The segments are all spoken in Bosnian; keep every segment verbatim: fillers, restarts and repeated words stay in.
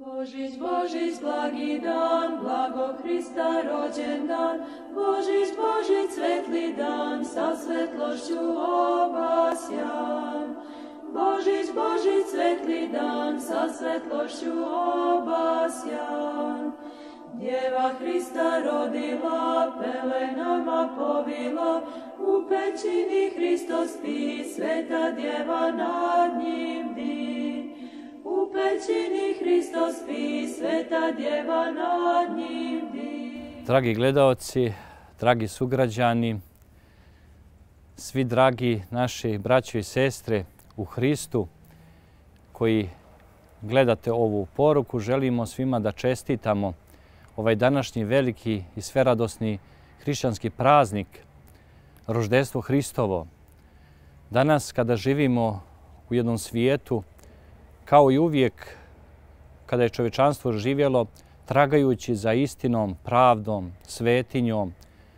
Božić, Božić, blagi dan, blago Hrista rođen dan. Božić, Božić, svetli dan, sa svetlošću obasjan. Božić, Božić, svetli dan, sa svetlošću obasjan. Djeva Hrista rodila, pelenama povila, u pećini Hristos spi, sveta djeva nad njim di. U pećini Hristos spi, sveta djeva nad njim di. Dragi gledaoci, dragi sugrađani, svi dragi naši braćo i sestre u Hristu koji gledate ovu poruku, želimo svima da čestitamo ovaj današnji veliki i sveradosni hrišćanski praznik, roždestvo Hristovo. Danas kada živimo u jednom svijetu, kao i uvijek kada je čovječanstvo živjelo, tragajući za istinom, pravdom, svetinjom,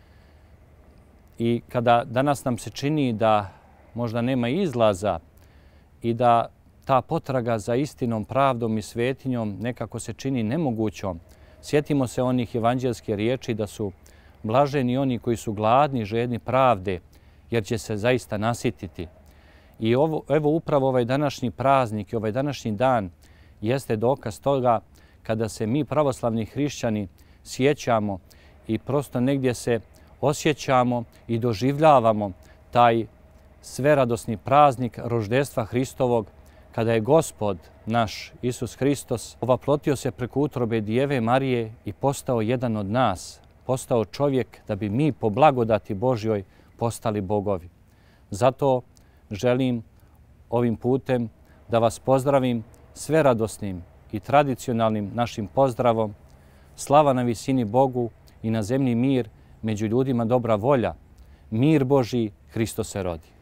i kada danas nam se čini da možda nema izlaza i da ta potraga za istinom, pravdom i svetinjom nekako se čini nemogućom, sjetimo se onih evanđelskih riječi da su blaženi oni koji su gladni, žedni pravde, jer će se zaista nasititi. I ovo, evo upravo ovaj današnji praznik i ovaj današnji dan jeste dokaz toga kada se mi pravoslavni hrišćani sjećamo i prosto negdje se osjećamo i doživljavamo taj sveradosni praznik roždestva Hristovog, kada je Gospod naš Isus Hristos ovaplotio se preko utrobe Djeve Marije i postao jedan od nas, postao čovjek da bi mi po blagodati Božjoj postali bogovi. Zato želim ovim putem da vas pozdravim sveradosnim i tradicionalnim našim pozdravom. Slava na visini Bogu i na zemlji mir, među ljudima dobra volja. Mir Božji, Hristos se rodi.